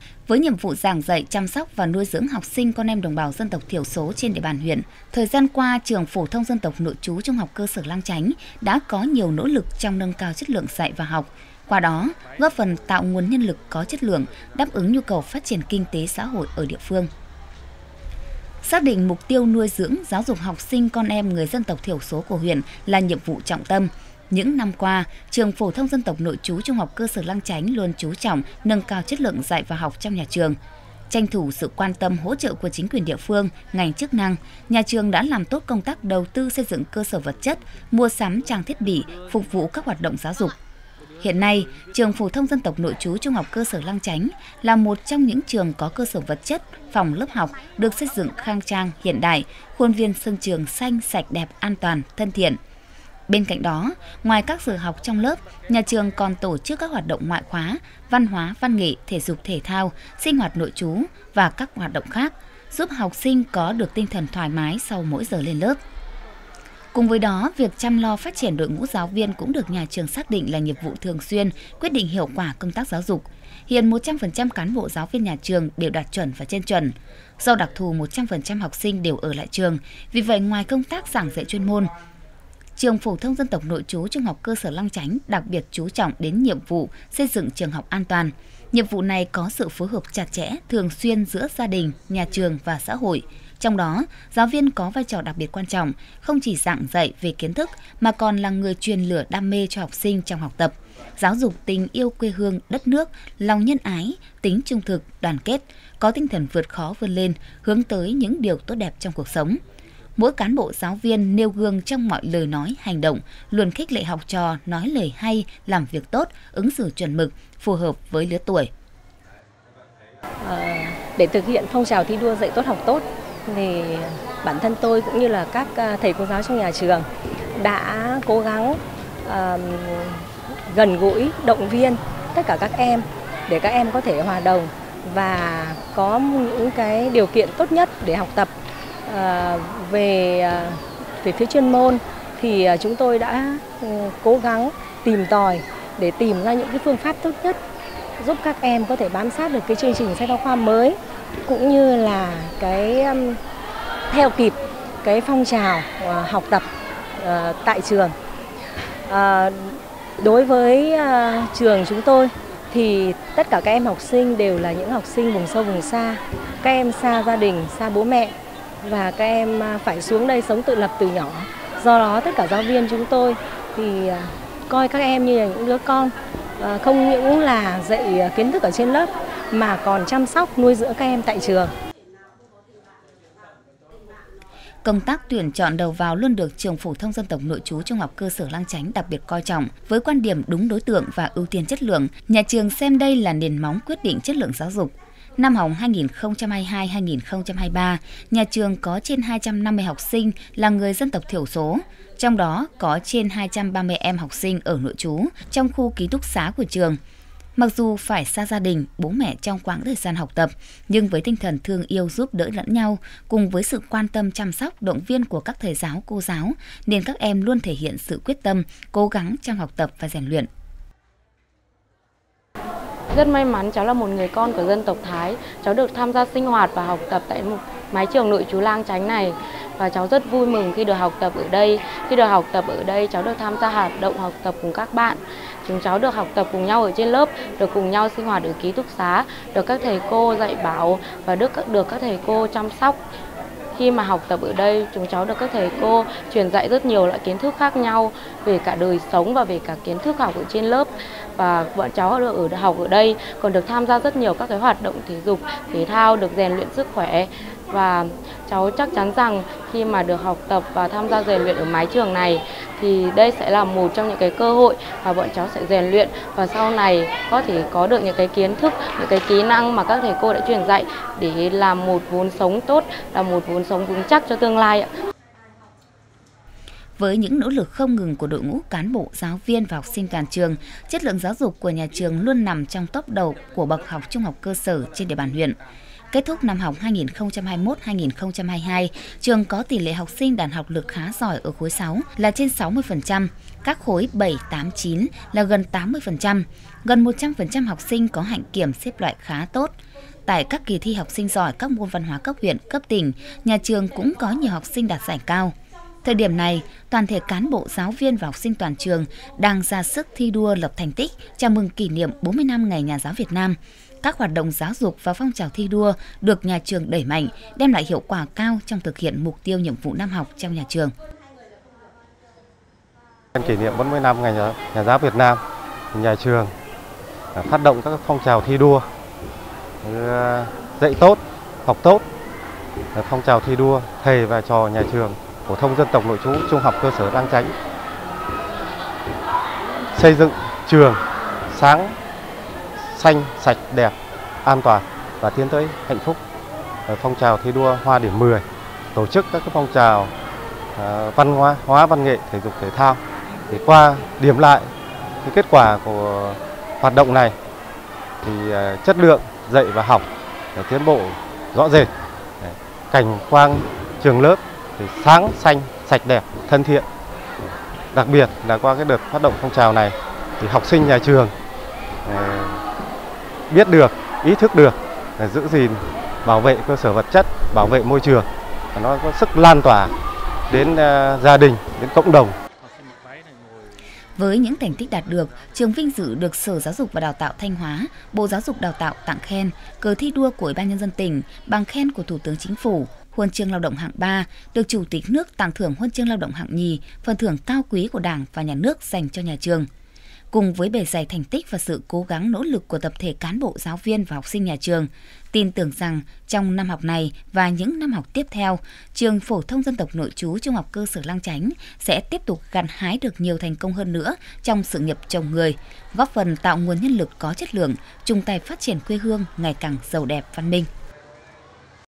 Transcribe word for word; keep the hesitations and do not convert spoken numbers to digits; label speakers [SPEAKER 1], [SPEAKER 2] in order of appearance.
[SPEAKER 1] Với nhiệm vụ giảng dạy, chăm sóc và nuôi dưỡng học sinh con em đồng bào dân tộc thiểu số trên địa bàn huyện, thời gian qua, trường phổ thông dân tộc nội trú trung học cơ sở Lang Chánh đã có nhiều nỗ lực trong nâng cao chất lượng dạy và học. Qua đó, góp phần tạo nguồn nhân lực có chất lượng, đáp ứng nhu cầu phát triển kinh tế xã hội ở địa phương. Xác định mục tiêu nuôi dưỡng, giáo dục học sinh con em người dân tộc thiểu số của huyện là nhiệm vụ trọng tâm. Những năm qua, trường phổ thông dân tộc nội trú trung học cơ sở Lang Chánh luôn chú trọng nâng cao chất lượng dạy và học trong nhà trường. Tranh thủ sự quan tâm hỗ trợ của chính quyền địa phương, ngành chức năng, nhà trường đã làm tốt công tác đầu tư xây dựng cơ sở vật chất, mua sắm trang thiết bị, phục vụ các hoạt động giáo dục. Hiện nay, trường phổ thông dân tộc nội trú trung học cơ sở Lang Chánh là một trong những trường có cơ sở vật chất, phòng lớp học được xây dựng khang trang, hiện đại, khuôn viên sân trường xanh, sạch đẹp, an toàn, thân thiện. Bên cạnh đó, ngoài các giờ học trong lớp, nhà trường còn tổ chức các hoạt động ngoại khóa, văn hóa, văn nghệ, thể dục thể thao, sinh hoạt nội trú và các hoạt động khác, giúp học sinh có được tinh thần thoải mái sau mỗi giờ lên lớp. Cùng với đó, việc chăm lo phát triển đội ngũ giáo viên cũng được nhà trường xác định là nhiệm vụ thường xuyên, quyết định hiệu quả công tác giáo dục. Hiện một trăm phần trăm cán bộ giáo viên nhà trường đều đạt chuẩn và trên chuẩn. Do đặc thù một trăm phần trăm học sinh đều ở lại trường, vì vậy ngoài công tác giảng dạy chuyên môn, trường phổ thông dân tộc nội trú trung học cơ sở Lang Chánh đặc biệt chú trọng đến nhiệm vụ xây dựng trường học an toàn. Nhiệm vụ này có sự phối hợp chặt chẽ, thường xuyên giữa gia đình, nhà trường và xã hội. Trong đó, giáo viên có vai trò đặc biệt quan trọng, không chỉ giảng dạy về kiến thức mà còn là người truyền lửa đam mê cho học sinh trong học tập, giáo dục tình yêu quê hương, đất nước, lòng nhân ái, tính trung thực, đoàn kết, có tinh thần vượt khó vươn lên, hướng tới những điều tốt đẹp trong cuộc sống. Mỗi cán bộ giáo viên nêu gương trong mọi lời nói, hành động, luôn khích lệ học trò nói lời hay, làm việc tốt, ứng xử chuẩn mực, phù hợp với lứa tuổi.
[SPEAKER 2] À, để thực hiện phong trào thi đua dạy tốt học tốt, thì bản thân tôi cũng như là các thầy cô giáo trong nhà trường đã cố gắng uh, gần gũi, động viên tất cả các em để các em có thể hòa đồng và có những cái điều kiện tốt nhất để học tập. Uh, về uh, về phía chuyên môn thì uh, chúng tôi đã uh, cố gắng tìm tòi để tìm ra những cái phương pháp tốt nhất giúp các em có thể bám sát được cái chương trình sách giáo khoa mới, cũng như là cái um, theo kịp cái phong trào uh, học tập uh, tại trường. Uh, đối với uh, trường chúng tôi thì tất cả các em học sinh đều là những học sinh vùng sâu vùng xa, các em xa gia đình, xa bố mẹ và các em phải xuống đây sống tự lập từ nhỏ. Do đó tất cả giáo viên chúng tôi thì uh, coi các em như là những đứa con, uh, không những là dạy kiến thức ở trên lớp mà còn chăm sóc nuôi dưỡng các em tại trường.
[SPEAKER 1] Công tác tuyển chọn đầu vào luôn được trường phổ thông dân tộc nội trú trung học cơ sở Lang Chánh đặc biệt coi trọng. Với quan điểm đúng đối tượng và ưu tiên chất lượng, nhà trường xem đây là nền móng quyết định chất lượng giáo dục. Năm học hai nghìn không trăm hai mươi hai hai nghìn không trăm hai mươi ba, nhà trường có trên hai trăm năm mươi học sinh là người dân tộc thiểu số, trong đó có trên hai trăm ba mươi em học sinh ở nội trú trong khu ký túc xá của trường. Mặc dù phải xa gia đình, bố mẹ trong quãng thời gian học tập, nhưng với tinh thần thương yêu giúp đỡ lẫn nhau, cùng với sự quan tâm chăm sóc, động viên của các thầy giáo, cô giáo, nên các em luôn thể hiện sự quyết tâm, cố gắng trong học tập và rèn luyện.
[SPEAKER 3] Rất may mắn cháu là một người con của dân tộc Thái, cháu được tham gia sinh hoạt và học tập tại một mái trường nội trú Lang Chánh này. Và cháu rất vui mừng khi được học tập ở đây. Khi được học tập ở đây, cháu được tham gia hoạt động học tập cùng các bạn. Chúng cháu được học tập cùng nhau ở trên lớp, được cùng nhau sinh hoạt ở ký túc xá, được các thầy cô dạy bảo và được, được các thầy cô chăm sóc. Khi mà học tập ở đây, chúng cháu được các thầy cô truyền dạy rất nhiều loại kiến thức khác nhau về cả đời sống và về cả kiến thức học ở trên lớp. Và bọn cháu được ở học ở đây còn được tham gia rất nhiều các cái hoạt động thể dục, thể thao, được rèn luyện sức khỏe. Và cháu chắc chắn rằng khi mà được học tập và tham gia rèn luyện ở mái trường này thì đây sẽ là một trong những cái cơ hội mà bọn cháu sẽ rèn luyện và sau này có thể có được những cái kiến thức, những cái kỹ năng mà các thầy cô đã truyền dạy để làm một vốn sống tốt, là một vốn sống vững chắc cho tương lai ạ.
[SPEAKER 1] Với những nỗ lực không ngừng của đội ngũ cán bộ, giáo viên và học sinh toàn trường, chất lượng giáo dục của nhà trường luôn nằm trong top đầu của bậc học trung học cơ sở trên địa bàn huyện. Kết thúc năm học hai nghìn không trăm hai mươi mốt hai nghìn không trăm hai mươi hai, trường có tỷ lệ học sinh đạt học lực khá giỏi ở khối sáu là trên sáu mươi phần trăm, các khối bảy, tám, chín là gần tám mươi phần trăm, gần một trăm phần trăm học sinh có hạnh kiểm xếp loại khá tốt. Tại các kỳ thi học sinh giỏi các môn văn hóa cấp huyện, cấp tỉnh, nhà trường cũng có nhiều học sinh đạt giải cao. Thời điểm này, toàn thể cán bộ, giáo viên và học sinh toàn trường đang ra sức thi đua lập thành tích chào mừng kỷ niệm bốn mươi năm Ngày Nhà giáo Việt Nam. Các hoạt động giáo dục và phong trào thi đua được nhà trường đẩy mạnh, đem lại hiệu quả cao trong thực hiện mục tiêu nhiệm vụ năm học trong nhà trường.
[SPEAKER 4] Kỷ niệm bốn mươi năm Ngày Nhà giáo Việt Nam, nhà trường phát động các phong trào thi đua, dạy tốt, học tốt, phong trào thi đua thầy và trò nhà trường phổ thông dân tộc nội trú trung học cơ sở Lang Chánh, xây dựng trường sáng, xanh, sạch, đẹp, an toàn và tiến tới hạnh phúc. Phong trào thi đua Hoa điểm mười, tổ chức các phong trào văn hóa, hóa văn nghệ, thể dục thể thao. Thì qua điểm lại cái kết quả của hoạt động này thì chất lượng dạy và học tiến bộ rõ rệt, cảnh quan trường lớp thì sáng, xanh, sạch đẹp, thân thiện. Đặc biệt là qua cái đợt phát động phong trào này thì học sinh nhà trường biết được, ý thức được là giữ gìn, bảo vệ cơ sở vật chất, bảo vệ môi trường, và nó có sức lan tỏa đến uh, gia đình, đến cộng đồng.
[SPEAKER 1] Với những thành tích đạt được, trường vinh dự được Sở Giáo dục và Đào tạo Thanh Hóa, Bộ Giáo dục Đào tạo tặng khen, cờ thi đua của Ủy ban Nhân dân tỉnh, bằng khen của Thủ tướng Chính phủ, huân chương lao động hạng ba, được Chủ tịch nước tặng thưởng huân chương lao động hạng nhì, phần thưởng cao quý của Đảng và Nhà nước dành cho nhà trường. Cùng với bề dày thành tích và sự cố gắng nỗ lực của tập thể cán bộ, giáo viên và học sinh nhà trường, tin tưởng rằng trong năm học này và những năm học tiếp theo, trường Phổ thông Dân tộc Nội trú Trung học cơ sở Lang Chánh sẽ tiếp tục gặt hái được nhiều thành công hơn nữa trong sự nghiệp trồng người, góp phần tạo nguồn nhân lực có chất lượng, chung tay phát triển quê hương ngày càng giàu đẹp văn minh.